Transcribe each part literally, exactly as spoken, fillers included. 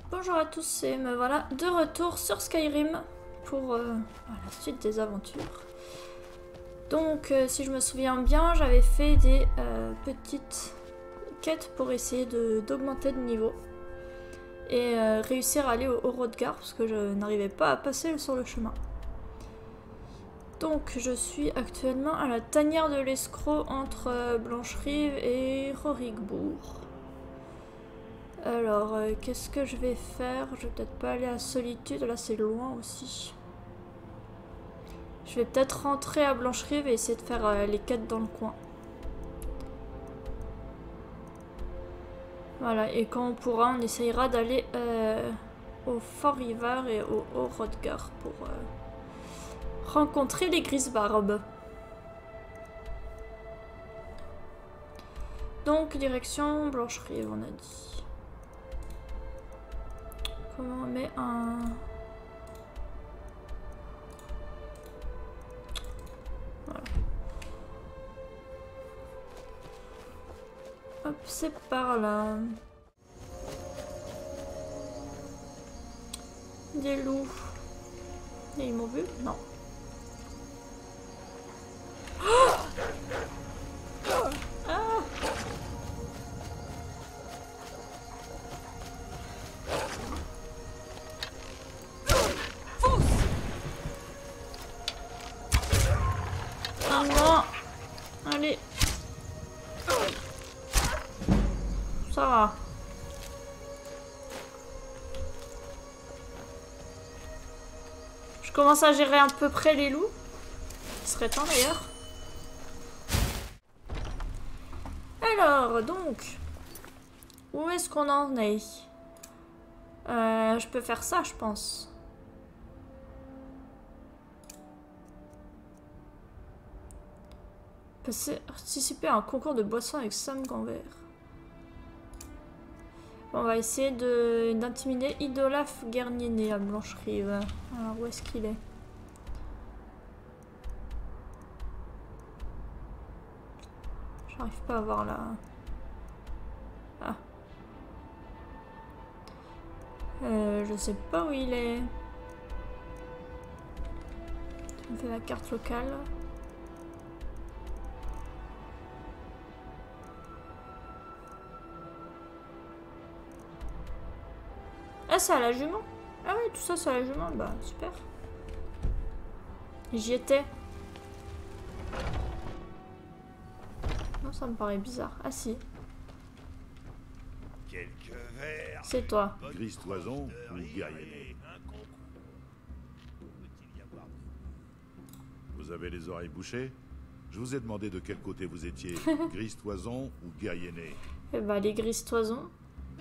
Bonjour à tous et me voilà de retour sur Skyrim pour euh, la suite des aventures. Donc euh, si je me souviens bien, j'avais fait des euh, petites quêtes pour essayer d'augmenter de, de niveau et euh, réussir à aller au, au Hrothgar parce que je n'arrivais pas à passer sur le chemin. Donc je suis actuellement à la tanière de l'escroc entre euh, Blancherive et Rorikbourg. Alors, euh, qu'est-ce que je vais faire? Je vais peut-être pas aller à Solitude, là c'est loin aussi. Je vais peut-être rentrer à Blancherive et essayer de faire euh, les quêtes dans le coin. Voilà, et quand on pourra, on essayera d'aller euh, au Fort River et au, au Hrothgar pour euh, rencontrer les Grisbarbes. Donc, direction Blancherive, on a dit. Comment on met un... Voilà. Hop, c'est par là. Des loups. Et ils m'ont vu? Non. Oh ah non. Allez. Ça va. Je commence à gérer à peu près les loups. Ce serait temps d'ailleurs. Alors, donc. Où est-ce qu'on en est? euh, Je peux faire ça, je pense. Participer à un concours de boissons avec Sam Ganver. Bon, on va essayer d'intimider Idolaf Guernier à Blancherive. Alors, où est-ce qu'il est? J'arrive pas à voir là. Ah. Euh, je sais pas où il est. On fait la carte locale. Ah, c'est à la jument? Ah oui, tout ça c'est à la jument, bah super. J'y étais. Non, ça me paraît bizarre. Ah si. C'est toi. Grise Toison ou Guerrier? Vous avez les oreilles bouchées? Je vous ai demandé de quel côté vous étiez, Grise Toison ou Guerrier né? Eh bah les Grise Toison.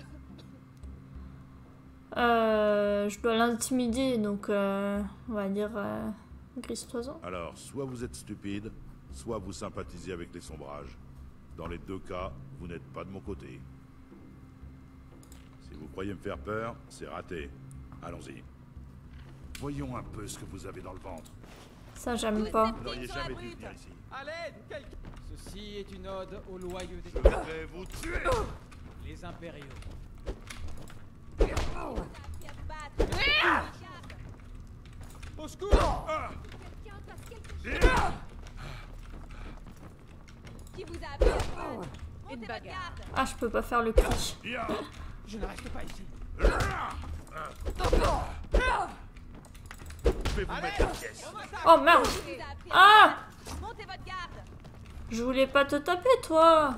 Euh, je dois l'intimider, donc euh, on va dire euh, Grise Toison. Alors, soit vous êtes stupide, soit vous sympathisez avec les sombrages. Dans les deux cas, vous n'êtes pas de mon côté. Si vous croyez me faire peur, c'est raté. Allons-y. Voyons un peu ce que vous avez dans le ventre. Ça, j'aime pas. Vous n'auriez jamais dû venir ici. À l'aide, quelqu'un. Ceci est une ode aux loyaux des... Je vais vous tuer. Les impériaux. Au secours! Qui vous a appris à une bagarre? Ah, je peux pas faire le cri. Je ne reste pas ici. Je vais vous mettre en pièces. Oh merde! Ah! Montez votre garde. Je voulais pas te taper, toi!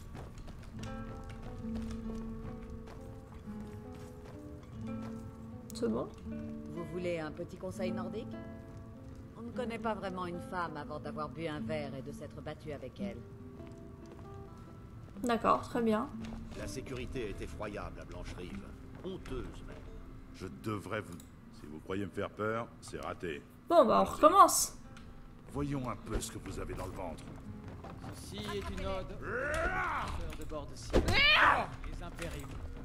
C'est bon? Vous voulez un petit conseil nordique? On ne connaît pas vraiment une femme avant d'avoir bu un verre et de s'être battu avec elle. D'accord, très bien. La sécurité est effroyable à Blancherive. Honteuse même. Je devrais vous... Si vous croyez me faire peur, c'est raté. Bon, bah on recommence. Voyons un peu ce que vous avez dans le ventre. Ceci est une ode aux de bord de Cyr. Les impériaux.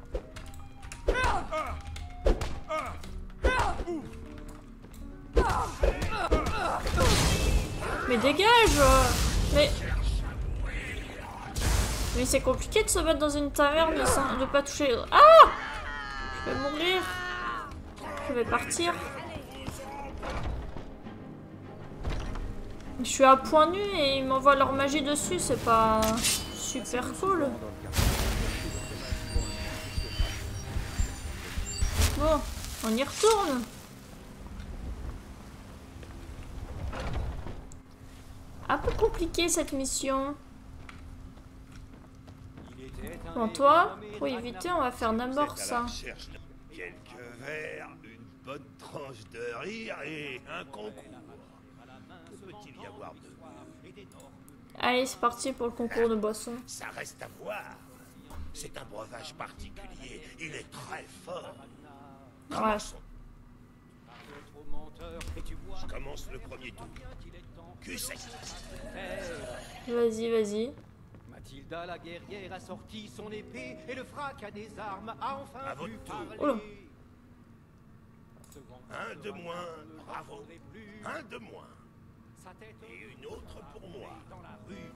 Mais dégage! Mais... Mais c'est compliqué de se battre dans une taverne sans ne pas toucher... Ah! Je vais mourir. Je vais partir. Je suis à point nu et ils m'envoient leur magie dessus, c'est pas super cool. Bon, on y retourne. Un peu compliqué cette mission. Bon, toi, pour éviter, on va faire d'abord ça. Quelques verres, une bonne tranche de rire et un concours. Que peut-il y avoir de mieux? Allez, c'est parti pour le concours de boissons. Ça reste à voir. C'est un breuvage particulier. Il est très fort. Ouais. Je commence le premier tour. Q sec. Vas-y, vas-y. Mathilda la guerrière a sorti son épée et le fracas des armes a enfin À pu votre tour. parler. Oula. Un de moins, bravo. Un de moins. Et une autre pour moi. Dans la rue.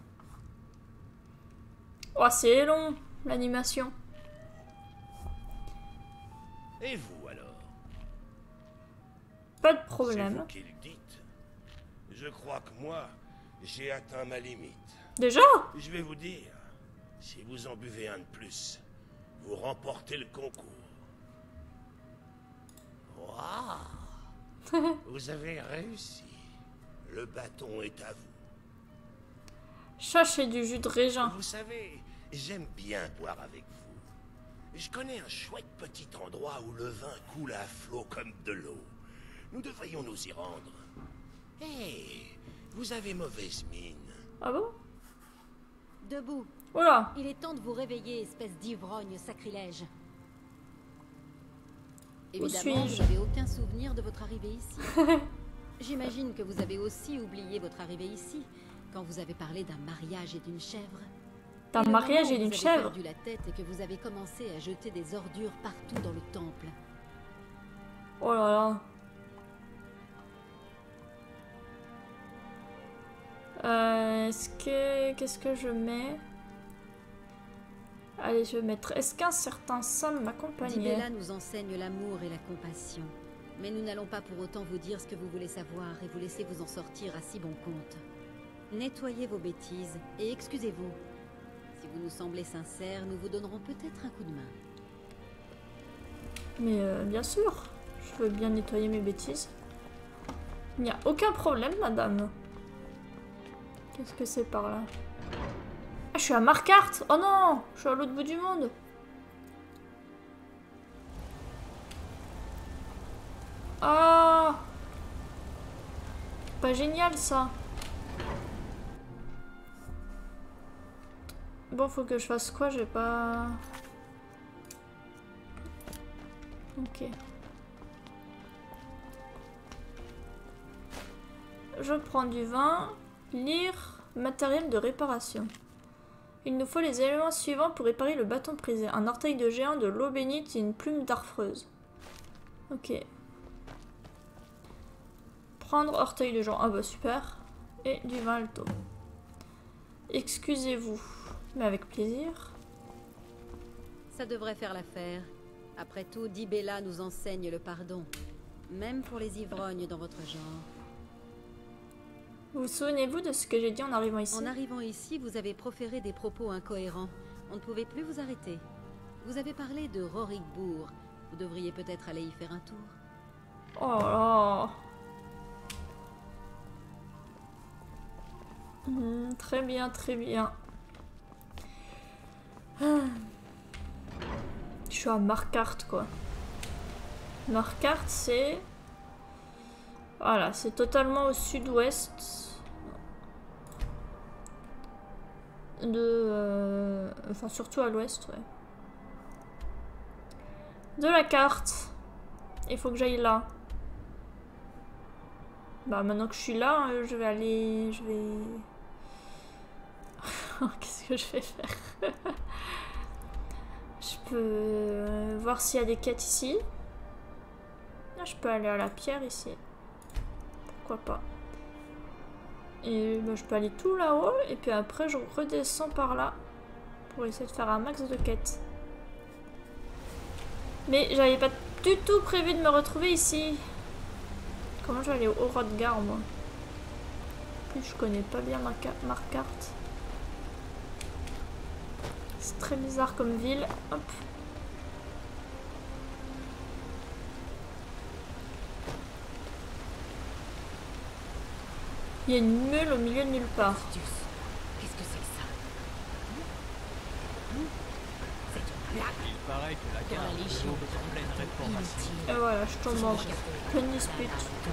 Oh, c'est long, l'animation. Et vous alors? Pas de C'est problème. vous qui le dites. Je crois que moi, j'ai atteint ma limite. Déjà? Je vais vous dire, si vous en buvez un de plus, vous remportez le concours. Waouh! Vous avez réussi. Le bâton est à vous. Cherchez du jus de raisin. Vous savez, j'aime bien boire avec vous. Je connais un chouette petit endroit où le vin coule à flot comme de l'eau. Nous devrions nous y rendre. Hé, vous avez mauvaise mine. Ah bon? Debout. Oula. Il est temps de vous réveiller, espèce d'ivrogne sacrilège. Évidemment, suis-je? vous n'avez aucun souvenir de votre arrivée ici. J'imagine que vous avez aussi oublié votre arrivée ici, quand vous avez parlé d'un mariage et d'une chèvre. D'un Et le mariage moment et où d'une vous avez chèvre. perdu la tête et que vous avez commencé à jeter des ordures partout dans le temple. Oh là là. Euh, est-ce que... Qu'est-ce que je mets? Allez, je vais mettre... Est-ce qu'un certain Sam m'accompagnait? Dibella nous enseigne l'amour et la compassion. Mais nous n'allons pas pour autant vous dire ce que vous voulez savoir et vous laisser vous en sortir à si bon compte. Nettoyez vos bêtises et excusez-vous. Si vous nous semblez sincère, nous vous donnerons peut-être un coup de main. Mais euh, bien sûr, je veux bien nettoyer mes bêtises. Il n'y a aucun problème, madame. Qu'est-ce que c'est par là? Ah, je suis à Marquardt. Oh non, je suis à l'autre bout du monde. Ah, pas génial ça. Bon, faut que je fasse quoi? J'ai pas... Ok. Je prends du vin. Lire matériel de réparation. Il nous faut les éléments suivants pour réparer le bâton brisé. Un orteil de géant, de l'eau bénite et une plume d'arfreuse. Ok. Prendre orteil de géant. Ah bah super. Et du vin alto. Excusez-vous. Mais avec plaisir. Ça devrait faire l'affaire. Après tout, Dibella nous enseigne le pardon. Même pour les ivrognes dans votre genre. Vous souvenez-vous de ce que j'ai dit en arrivant ici? En arrivant ici, vous avez proféré des propos incohérents. On ne pouvait plus vous arrêter. Vous avez parlé de Rorikbourg. Vous devriez peut-être aller y faire un tour. Oh là. Mmh, très bien, très bien. Ah. Je suis à Marquardt, quoi. Marquardt, c'est... Voilà, c'est totalement au sud-ouest de... Euh... Enfin, surtout à l'ouest, ouais. De la carte. Il faut que j'aille là. Bah, maintenant que je suis là, je vais aller... Je vais... Qu'est-ce que je vais faire? Je peux voir s'il y a des quêtes ici. Là, je peux aller à la pierre ici. Pourquoi pas. Et bah, je peux aller tout là-haut. Et puis après, je redescends par là. Pour essayer de faire un max de quêtes. Mais j'avais pas du tout prévu de me retrouver ici. Comment je vais aller au Hrodgar, moi? En plus, je connais pas bien ma, ma carte. C'est très bizarre comme ville. Hop. Il y a une meule au milieu de nulle part. Qu'est-ce que c'est que ça? C'est une blague. Il paraît que la Dans gare la de Légion, l'eau est en pleine réformation. Et voilà, je tombe mort. Pleine dispute.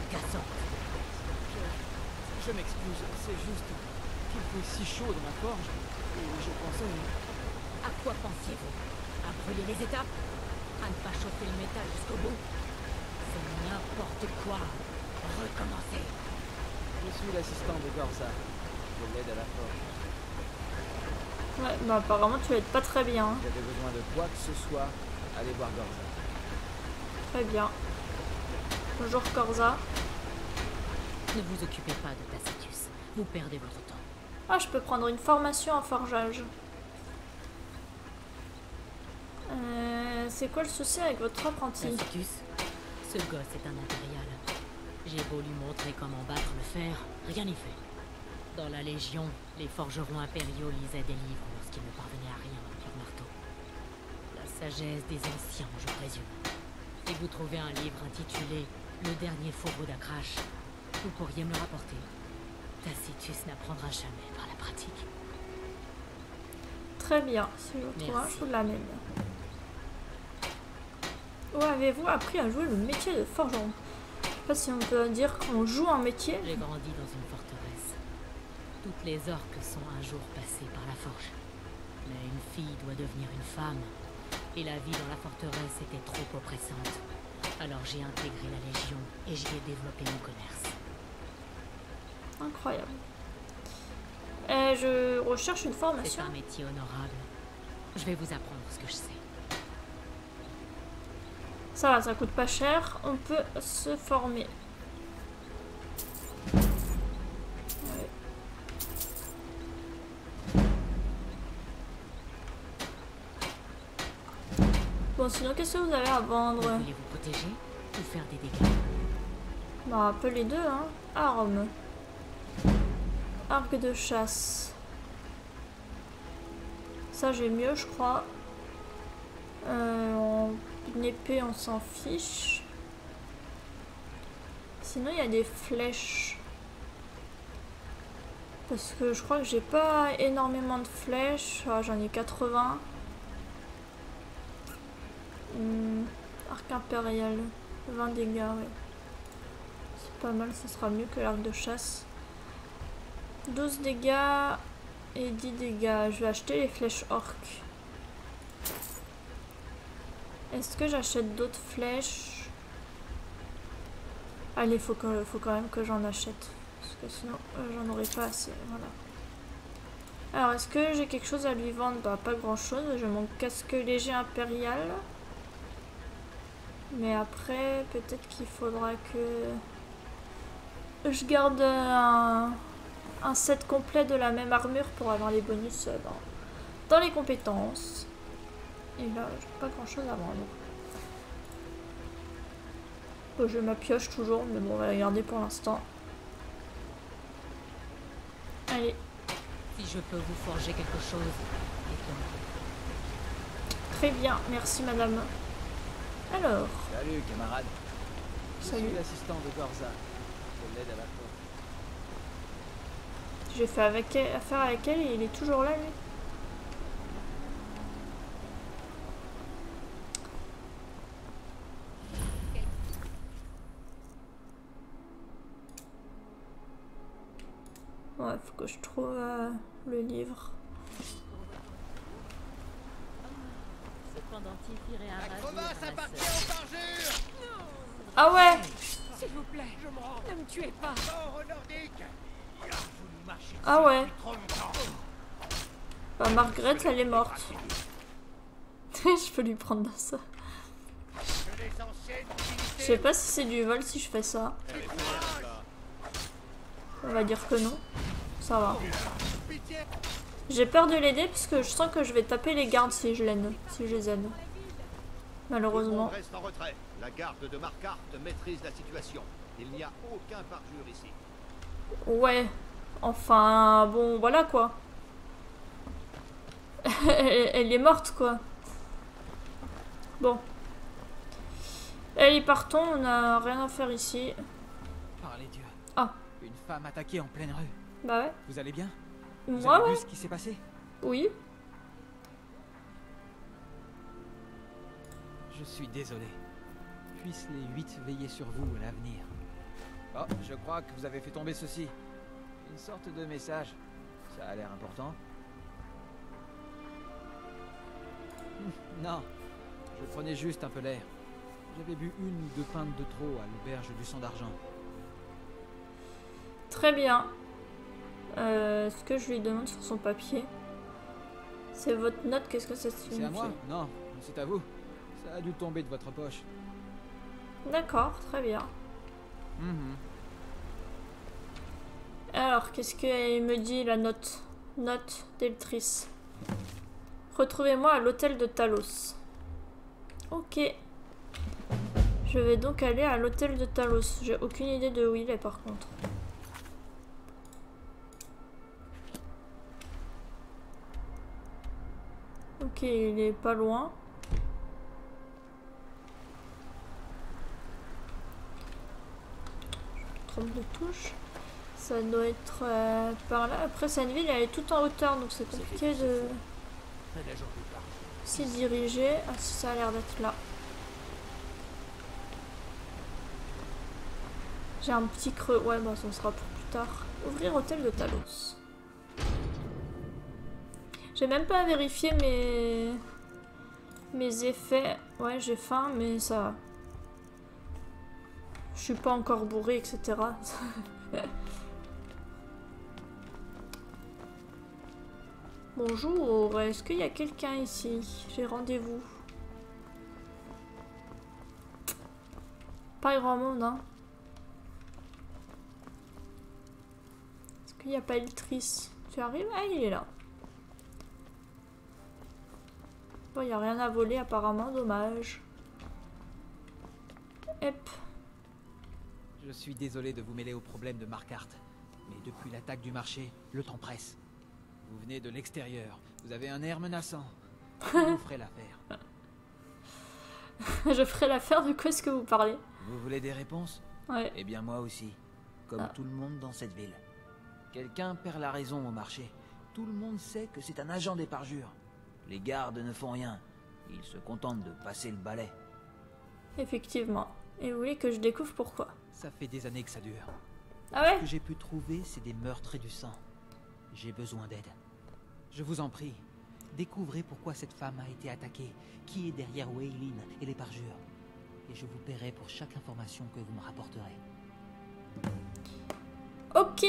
Je m'excuse, c'est juste qu'il fait si chaud dans ma forge. Et je pensais... À quoi pensiez-vous? À brûler les étapes? À ne pas chauffer le métal jusqu'au bout? C'est n'importe quoi. Recommencez. Je suis l'assistant de Gorza. Je l'aide à la forge. Ouais, bah apparemment tu vas être pas très bien. Hein. Vous avez besoin de quoi que ce soit, allez voir Gorza. Très bien. Bonjour Gorza. Ne vous occupez pas de Tacitus. Vous perdez votre temps. Ah, je peux prendre une formation en forgeage. Euh, c'est quoi le souci avec votre apprenti? Tacitus, ce gosse est un impérial. J'ai beau lui montrer comment battre le fer, rien n'y fait. Dans la Légion, les forgerons impériaux lisaient des livres lorsqu'ils ne parvenaient à rien avec leur marteau. La sagesse des anciens, je présume. Si vous trouvez un livre intitulé « Le dernier fourreau d'Akrash », vous pourriez me le rapporter. Tacitus n'apprendra jamais par la pratique. Très bien. Si je trouve un, je vous l'amène. Où avez-vous appris à jouer le métier de forgeron? Je sais pas si on peut dire qu'on joue un métier. J'ai grandi dans une forteresse. Toutes les orques sont un jour passées par la forge. Mais une fille doit devenir une femme. Et la vie dans la forteresse était trop oppressante. Alors j'ai intégré la Légion et j'y ai développé mon commerce. Incroyable. Et je recherche une C'est formation. un métier honorable. Je vais vous apprendre ce que je sais. Ça va, ça coûte pas cher. On peut se former. Ouais. Bon, sinon, qu'est-ce que vous avez à vendre? Vous voulez vous protéger ou faire des dégâts? Bah, un peu les deux, hein. Armes. Arc de chasse. Ça, j'ai mieux, je crois. Euh, en... Une épée, on s'en fiche. Sinon, il y a des flèches. Parce que je crois que j'ai pas énormément de flèches. Ah, j'en ai quatre-vingts. Hum, arc impérial. vingt dégâts, ouais. C'est pas mal, ça sera mieux que l'arc de chasse. douze dégâts et dix dégâts. Je vais acheter les flèches orques. Est-ce que j'achète d'autres flèches? Allez, faut, que, faut quand même que j'en achète. Parce que sinon, euh, j'en aurai pas assez. Voilà. Alors, est-ce que j'ai quelque chose à lui vendre? Bah, pas grand-chose. J'ai mon casque léger impérial. Mais après, peut-être qu'il faudra que je garde un, un set complet de la même armure pour avoir les bonus dans, dans les compétences. Et là, j'ai pas grand chose à vendre. Bon, je ma pioche toujours, mais bon, on va la garder pour l'instant. Allez. Si je peux vous forger quelque chose, dites-le-moi. Très bien, merci madame. Alors. Salut, camarade. Je Salut. suis l'assistant de Gorza. Je l'aide à la forge. J'ai fait avec elle, affaire avec elle et il est toujours là, lui. Ouais, faut que je trouve euh, le livre. Ah ouais. S'il vous plaît, ne me tuez pas. Ah ouais. Bah Margaret, elle est morte. Je peux lui prendre ça. Je sais pas si c'est du vol si je fais ça. On va dire que non. Ça va. J'ai peur de l'aider parce que je sens que je vais taper les gardes si je l'aide, si je les aide. malheureusement. Reste en retrait. La garde de Markarth maîtrise la situation. Il n'y a aucun parjure ici. Ouais, enfin, bon, voilà quoi. elle, elle est morte quoi. Bon. Allez, partons, on n'a rien à faire ici. Par les dieux. Ah. Une femme attaquée en pleine rue. Bah ouais. Vous allez bien? Vous Moi, avez ouais. vu ce qui s'est passé? Oui. Je suis désolé. Puissent les huit veiller sur vous à l'avenir. Oh, je crois que vous avez fait tomber ceci. Une sorte de message. Ça a l'air important. Non, je prenais juste un peu l'air. J'avais bu une ou deux pintes de trop à l'auberge du Sang d'Argent. Très bien. Euh, ce que je lui demande sur son papier. C'est votre note, qu'est-ce que ça signifie? C'est à moi? Non, c'est à vous. Ça a dû tomber de votre poche. D'accord, très bien. Mm-hmm. Alors, qu'est-ce qu'elle me dit la note? Note d'Eltrice. Retrouvez-moi à l'hôtel de Talos. Ok. Je vais donc aller à l'hôtel de Talos. J'ai aucune idée de où il est par contre. Ok, il est pas loin. Je trompe de touche. Ça doit être euh, par là. Après, cette ville, elle est toute en hauteur, donc c'est compliqué de s'y diriger. Ah, si, ça a l'air d'être là. J'ai un petit creux. Ouais, bah, ça sera pour plus tard. Ouvrir hôtel de Talos. J'ai même pas vérifié mes... mes effets. Ouais, j'ai faim, mais ça va. Je suis pas encore bourré, et cetera. Bonjour, est-ce qu'il y a quelqu'un ici? J'ai rendez-vous. Pas grand monde, hein. Est-ce qu'il n'y a pas Eltrice? Tu arrives? Ah, il est là. Bon, il n'y a rien à voler apparemment, dommage. Hop. Je suis désolé de vous mêler aux problèmes de Markarth, mais depuis l'attaque du marché, le temps presse. Vous venez de l'extérieur, vous avez un air menaçant. Vous ferez l'affaire. Je ferai l'affaire, de quoi est-ce que vous parlez? Vous voulez des réponses? Ouais. Eh bien moi aussi, comme Ah. tout le monde dans cette ville. Quelqu'un perd la raison au marché. Tout le monde sait que c'est un agent des parjures. Les gardes ne font rien. Ils se contentent de passer le balai. Effectivement. Et vous voulez que je découvre pourquoi? Ça fait des années que ça dure. Ah ouais? Ce que j'ai pu trouver, c'est des meurtres et du sang. J'ai besoin d'aide. Je vous en prie, découvrez pourquoi cette femme a été attaquée, qui est derrière Weylin et les parjures. Et je vous paierai pour chaque information que vous me rapporterez. Ok.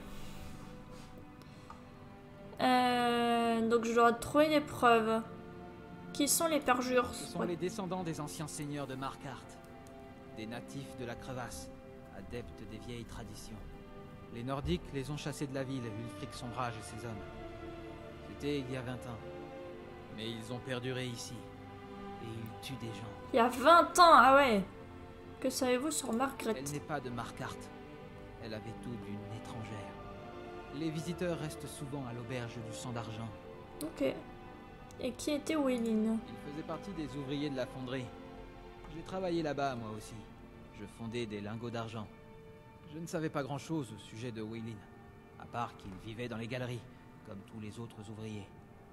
Euh, donc je dois trouver des preuves. Qui sont les parjures? Ce sont les descendants des anciens seigneurs de Markarth. Des natifs de la crevasse, adeptes des vieilles traditions. Les Nordiques les ont chassés de la ville, Ulfric Sombrage et ses hommes. C'était il y a vingt ans. Mais ils ont perduré ici. Et ils tuent des gens. Il y a vingt ans, ah ouais. Que savez-vous sur Margaret? Elle n'est pas de Markarth. Elle avait tout d'une étrangère. Les visiteurs restent souvent à l'auberge du Sang d'Argent. Ok. Et qui était Weylin? Il faisait partie des ouvriers de la fonderie. J'ai travaillé là-bas, moi aussi. Je fondais des lingots d'argent. Je ne savais pas grand-chose au sujet de Weylin, à part qu'il vivait dans les galeries, comme tous les autres ouvriers.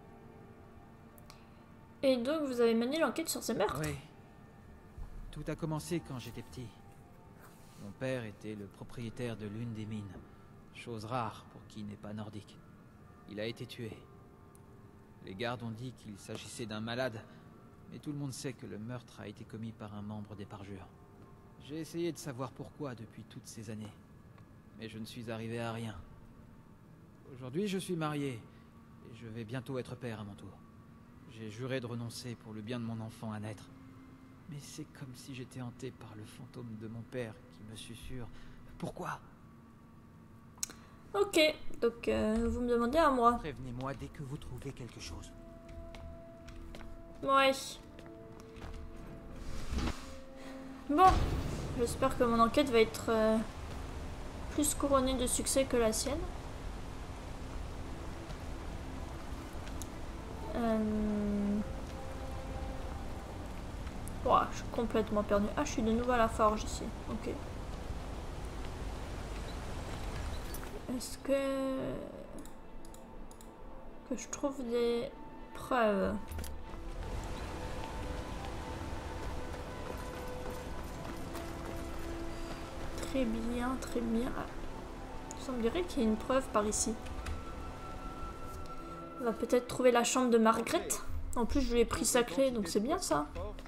Et donc vous avez mené l'enquête sur ces meurtres? Oui. Tout a commencé quand j'étais petit. Mon père était le propriétaire de l'une des mines, chose rare pour qui n'est pas nordique. Il a été tué. Les gardes ont dit qu'il s'agissait d'un malade, mais tout le monde sait que le meurtre a été commis par un membre des parjures. J'ai essayé de savoir pourquoi depuis toutes ces années, mais je ne suis arrivé à rien. Aujourd'hui, je suis marié, et je vais bientôt être père à mon tour. J'ai juré de renoncer pour le bien de mon enfant à naître. Mais c'est comme si j'étais hanté par le fantôme de mon père qui me susurre. Pourquoi? Ok, donc euh, vous me demandez à moi. Prévenez-moi dès que vous trouvez quelque chose. Ouais. Bon, j'espère que mon enquête va être euh, plus couronnée de succès que la sienne. Euh... Ouah, je suis complètement perdue. Ah, je suis de nouveau à la forge ici. Ok. Est-ce que... que je trouve des preuves? Très bien, très bien. Il semblerait qu'il y ait une preuve par ici. On va peut-être trouver la chambre de Margaret. En plus, je lui ai pris sa clé, donc c'est bien ça.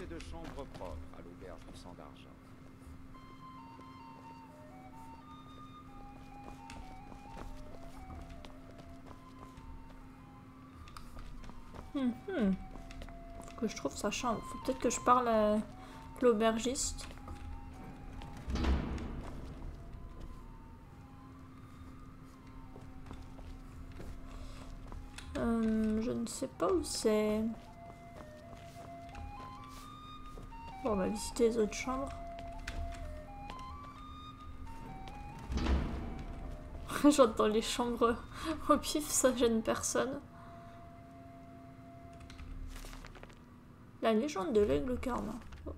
Hum, hum. Faut que je trouve sa chambre. Faut peut-être que je parle à l'aubergiste. Euh, je ne sais pas où c'est. Bon, on va visiter les autres chambres. J'entends les chambres au pif, ça gêne personne. La légende de l'aigle karma. Oh.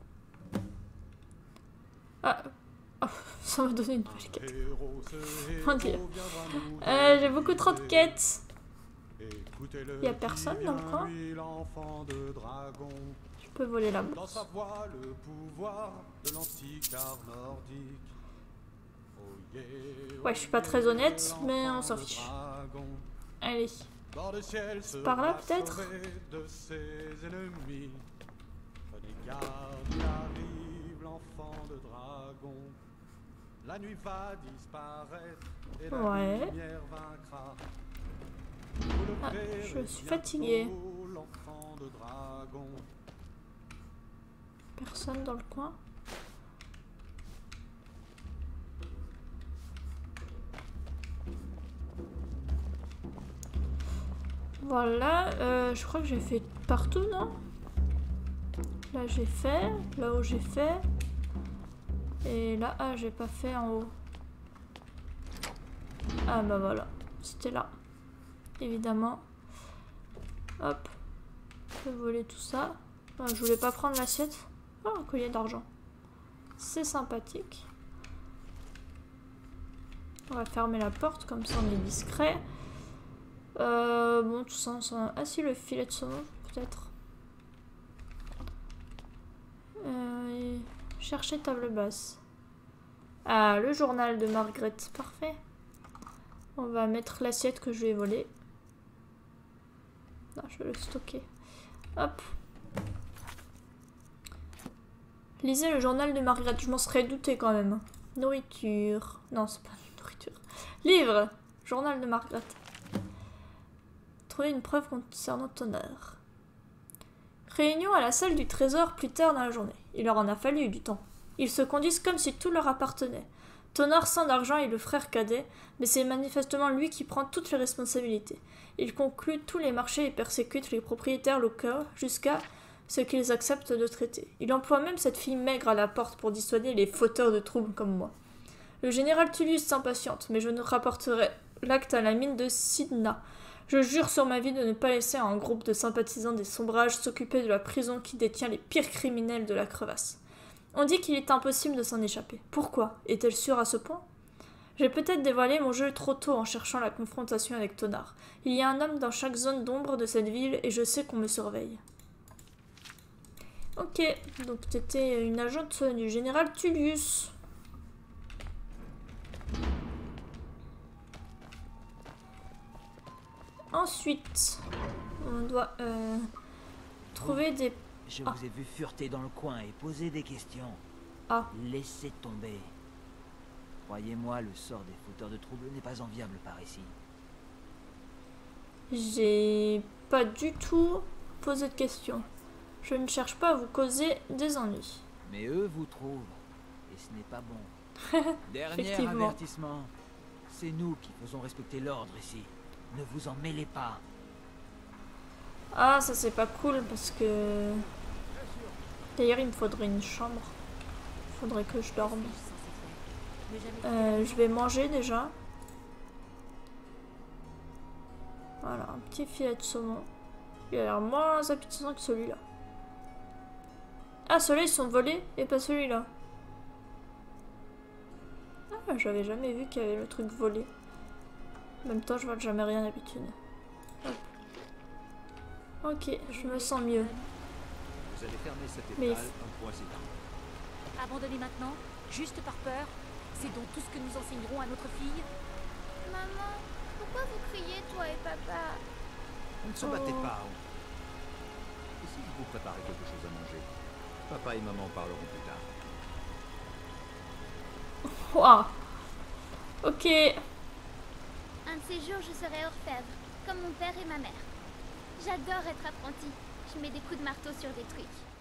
Ah, oh, ça m'a donné une nouvelle quête. Mon dieu. Euh, J'ai beaucoup trop de quêtes. Il n'y a personne dans le coin. Je peux voler la bourse. Ouais, je suis pas très honnête, mais on s'en fiche. Allez. C'est par là peut-être. Ouais. Ah, je suis fatiguée. Personne dans le coin. Voilà, euh, je crois que j'ai fait partout, non? Là j'ai fait, là où j'ai fait. Et là, ah, j'ai pas fait en haut. Ah bah voilà, c'était là. Évidemment. Hop. Je vais voler tout ça. Ah, je voulais pas prendre l'assiette. Oh, un collier d'argent. C'est sympathique. On va fermer la porte, comme ça on est discret. Euh, bon, tout ça, ça... Ah si, le filet de saumon, peut-être. Euh, chercher table basse. Ah, le journal de Margaret, parfait. On va mettre l'assiette que je vais voler. Non, je vais le stocker. Hop. Lisez le journal de Margaret, je m'en serais douté quand même. Nourriture. Non, c'est pas une nourriture. Livre. Journal de Margaret. Trouver une preuve concernant Tonnerre. Réunion à la salle du trésor plus tard dans la journée. Il leur en a fallu du temps. Ils se conduisent comme si tout leur appartenait. Tonnerre sans d'argent est le frère cadet, mais c'est manifestement lui qui prend toutes les responsabilités. Il conclut tous les marchés et persécute les propriétaires locaux jusqu'à ce qu'ils acceptent de traiter. Il emploie même cette fille maigre à la porte pour dissuader les fauteurs de troubles comme moi. Le général Tullius s'impatiente, mais je ne rapporterai l'acte à la mine de Sidna. Je jure sur ma vie de ne pas laisser un groupe de sympathisants des Sombrages s'occuper de la prison qui détient les pires criminels de la crevasse. On dit qu'il est impossible de s'en échapper. Pourquoi? Est-elle sûre à ce point? J'ai peut-être dévoilé mon jeu trop tôt en cherchant la confrontation avec Tonnerre. Il y a un homme dans chaque zone d'ombre de cette ville et je sais qu'on me surveille. Ok, donc t'étais une agente du général Tullius. Ensuite, on doit euh, trouver des... Je ah. vous ai vu fureter dans le coin et poser des questions. Ah. Laissez tomber. Croyez-moi, le sort des fauteurs de troubles n'est pas enviable par ici. J'ai pas du tout posé de questions. Je ne cherche pas à vous causer des ennuis. Mais eux vous trouvent. Et ce n'est pas bon. Dernier avertissement. C'est nous qui faisons respecter l'ordre ici. Ne vous en mêlez pas. Ah, ça c'est pas cool parce que... D'ailleurs, il me faudrait une chambre. faudrait que je dorme. Euh, je vais manger déjà. Voilà, un petit filet de saumon. Il a l'air moins appétissant que celui-là. Ah, ceux-là ils sont volés et pas celui-là. Ah, j'avais jamais vu qu'il y avait le truc volé. En même temps, je vois jamais rien d'habitude. Ok, je me sens mieux. Vous allez fermer cette Mais... étale en point zéro. Abandonner maintenant, juste par peur, c'est donc tout ce que nous enseignerons à notre fille. Maman, pourquoi vous criez, toi et papa? Ne se battez pas. Et si je vous préparez quelque chose à manger? Papa et maman parleront plus tard. Waouh. Ok. Un de ces jours, je serai orfèvre, comme mon père et ma mère. J'adore être apprentie. Je mets des coups de marteau sur des trucs.